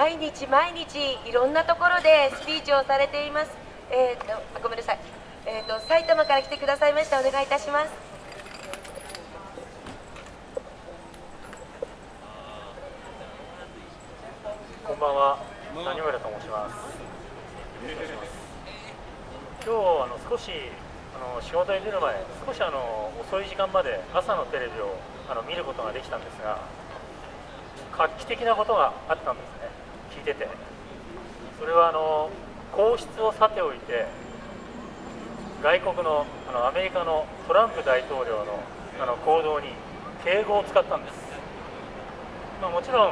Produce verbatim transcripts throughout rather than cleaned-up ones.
毎日毎日いろんなところでスピーチをされています。えー、とごめんなさい、えー、と埼玉から来てくださいました。お願いいたします。 こんばんは、谷村と申します。今日あの少しあの仕事に出る前、少しあの遅い時間まで朝のテレビをあの見ることができたんですが、画期的なことがあったんですね、聞いてて。それはあの皇室をさておいて、外国の、あのアメリカのトランプ大統領の、あの行動に敬語を使ったんです。まあ、もちろん、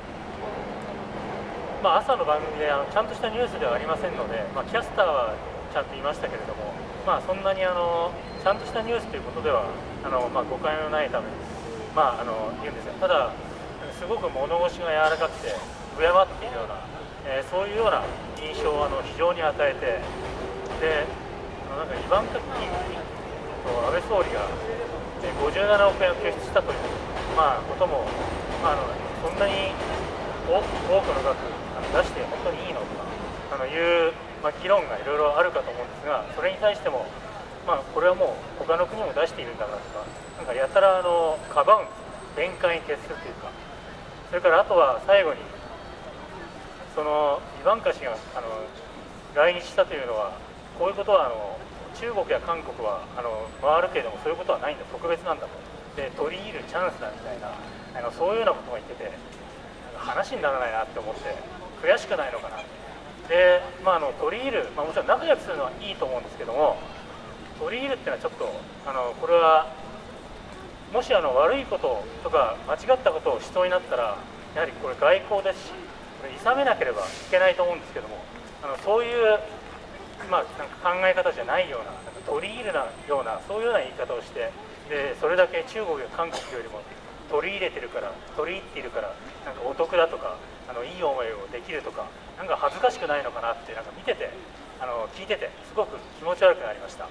まあ、朝の番組であのちゃんとしたニュースではありませんので、まあ、キャスターはちゃんといましたけれども、まあ、そんなにあのちゃんとしたニュースということではあの、まあ、誤解のないために、まあ、あの言うんですよ。ただすごく物腰が柔らかくて敬っているような、えー、そういうような印象をあの非常に与えて、であのなんかイバンカ・キンと安倍総理がごじゅうななおくえんを拠出したという、まあ、ことも、まあ、あのそんなに多くの額出して本当にいいのとかあのいう、まあ、議論がいろいろあるかと思うんですが、それに対しても、まあ、これはもう他の国も出しているんだからとか、なんかやたらあのかばうんです、弁解に徹するというか。それからあとは最後に、そのイバンカ氏があの来日したというのは、こういうことはあの中国や韓国はあの回るけれども、そういうことはないんだ、特別なんだと、で取り入るチャンスだみたいな、あのそういうようなことが言ってて、話にならないなって思って、悔しくないのかな。で、まあ、あの取り入る、まあ、もちろん仲良くするのはいいと思うんですけども、取り入るっていうのはちょっとあのこれはもしあの悪いこととか間違ったことをしそうになったら、やはりこれ外交ですし、これ諌めなければいけないと思うんですけども、あのそういう、まあ、なんか考え方じゃないような、なんか取り入るような、そういうような言い方をして、でそれだけ中国や韓国よりも取り入れてるから、取り入っているから、なんかお得だとか、あのいい思いをできるとか、なんか恥ずかしくないのかなって、なんか見てて、あの聞いてて、すごく気持ち悪くなりました。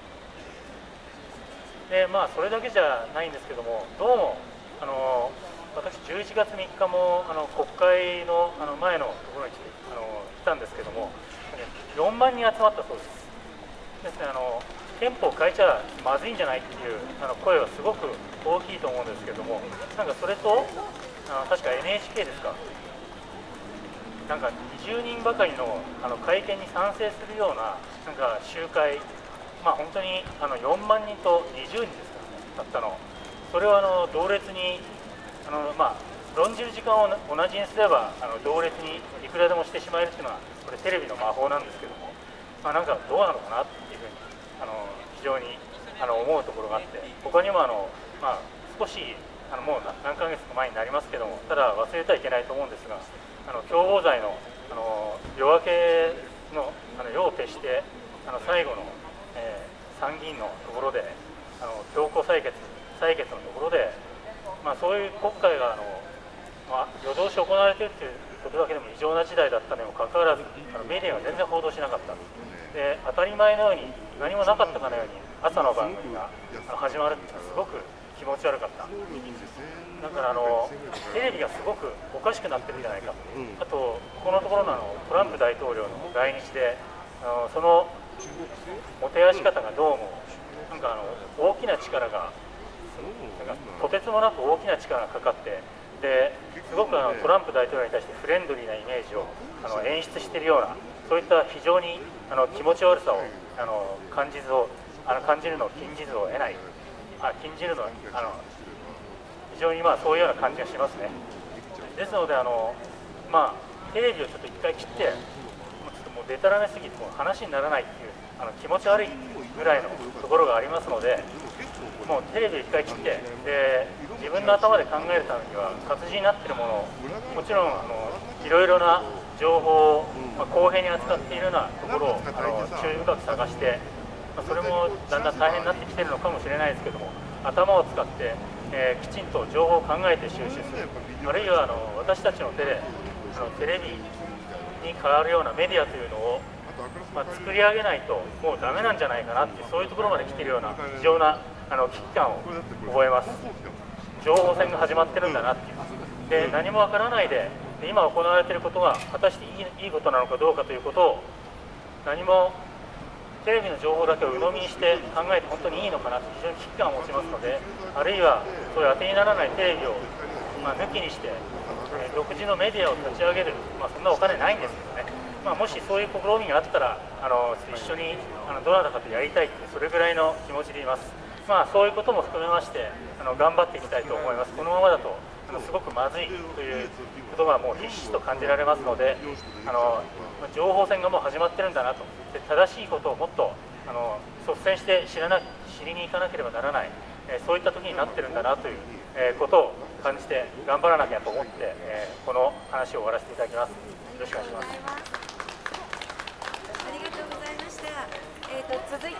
でまあ、それだけじゃないんですけども、どうもあの私、じゅういちがつみっかもあの国会のあの前のところに来てあの来たんですけども、よんまんにん集まったそうです。ですね、あの憲法を変えちゃまずいんじゃないっていうあの声はすごく大きいと思うんですけども、なんかそれと、あの確か エヌエイチケー ですか、なんかにじゅうにんばかりのあの会見に賛成するような、なんか集会、まあ、本当にあのよんまんにんとにじゅうにんですからね、たったの。それをあの同列にあの、まあ、論じる時間を同じにすればあの同列にいくらでもしてしまえるというのは、これテレビの魔法なんですけども、まあ、なんかどうなのかなっていうふうにあの非常にあの思うところがあって、他にもあの、まあ、少しあのもう何ヶ月か前になりますけども、ただ忘れてはいけないと思うんですが、あの共謀罪のあの夜明けのあの夜を徹してあの最後の、えー、参議院のところであの強行採決採決のところで、まあ、そういう国会があの、まあ、夜通し行われているということだけでも異常な事態だったにもかかわらず、あのメディアが全然報道しなかった。で当たり前のように何もなかったかのように朝の番組が始まるっていうのはすごく気持ち悪かった。だからあのテレビがすごくおかしくなってるんじゃないか、あとここのところのあのトランプ大統領の来日であのそのもてあし方がどうもなんかあの大きな力がなんかとてつもなく大きな力がかかって、ですごくあのトランプ大統領に対してフレンドリーなイメージをあの演出しているような、そういった非常にあの気持ち悪さをあの感じずをあの感じるのを禁じずを得ない、あ禁じるのあの非常にまあそういうような感じがしますね。ですのであの、まあ、テレビをちょっと一回切って、もうちょっともうデタラメすぎてもう話にならないっていうあの気持ち悪いぐらいのところがありますので、もうテレビを一回切って、で自分の頭で考えるためには活字になっているものを、もちろんあのいろいろな情報を、まあ、公平に扱っているようなところをあの注意深く探して、まあ、それもだんだん大変になってきているのかもしれないですけども、頭を使って、えー、きちんと情報を考えて収集する、あるいはあの私たちの手であのテレビに変わるようなメディアというのを、まあ、作り上げないともうダメなんじゃないかなって、そういうところまで来ているような非常なあの危機感を覚えます。情報戦が始まってるんだなっていう。で何もわからないでで今行われていることが果たしていい、いいことなのかどうかということを何もテレビの情報だけを鵜呑みにして考えて本当にいいのかなと非常に危機感を持ちますので、あるいはそういう当てにならないテレビを、まあ、抜きにして、えー、独自のメディアを立ち上げる、まあ、そんなお金ないんですけどね、まあ、もしそういう試みがあったらあの一緒にあのどなたかとやりたいってそれぐらいの気持ちでいます。まあ、そういうことも含めましてあの頑張っていきたいと思います。このままだとあのすごくまずいということがもうひしひしと感じられますので、あの情報戦がもう始まってるんだなと、で正しいことをもっとあの率先して知らな知りに行かなければならない、えー、そういった時になってるんだなという、えー、ことを感じて頑張らなきゃと思って、えー、この話を終わらせていただきます。よろしくお願いします。 ありがとうございました。えーと続いて